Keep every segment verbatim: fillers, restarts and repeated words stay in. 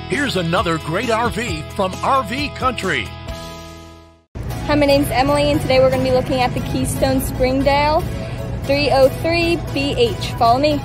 Here's another great R V from R V Country. Hi, my name's Emily, and today we're going to be looking at the Keystone Springdale three oh three B H. Follow me.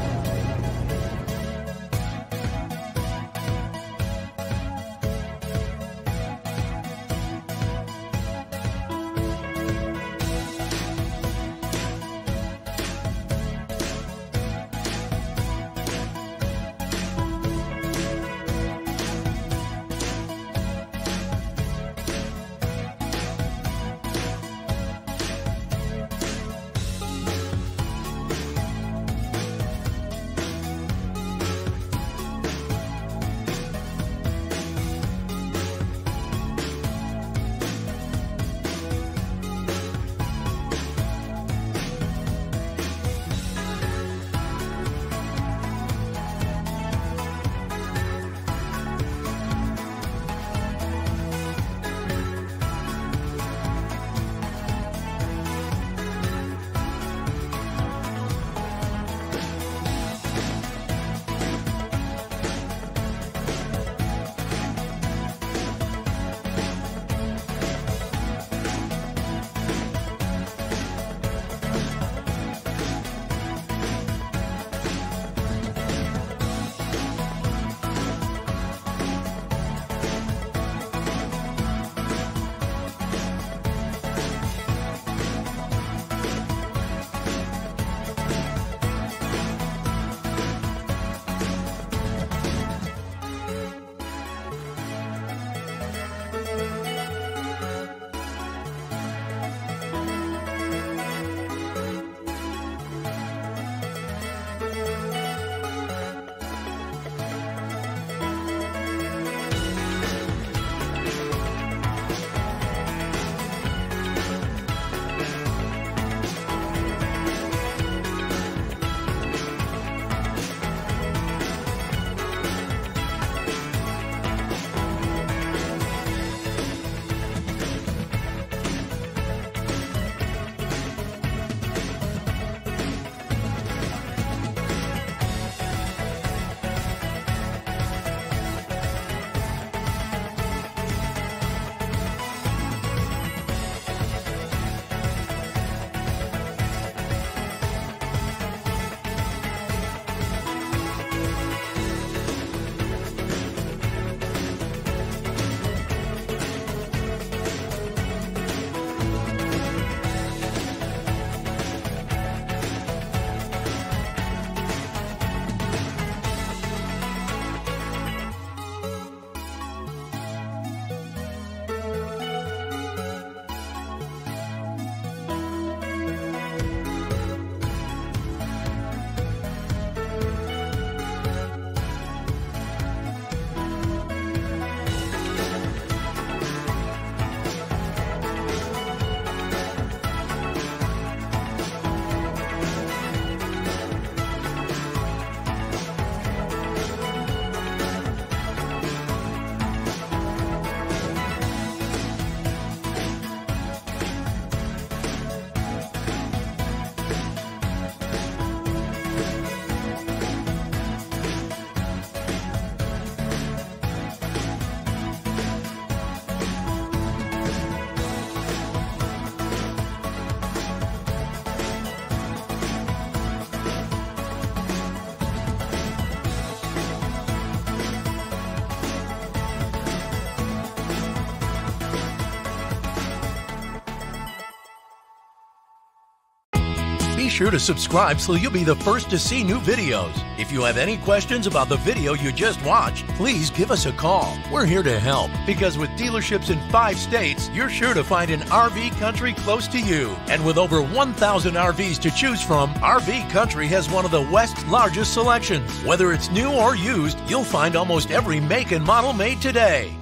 Be sure to subscribe so you'll be the first to see new videos. If you have any questions about the video you just watched, please give us a call. We're here to help, because with dealerships in five states, you're sure to find an R V Country close to you. And with over one thousand R Vs to choose from, R V Country has one of the West's largest selections. Whether it's new or used, you'll find almost every make and model made today.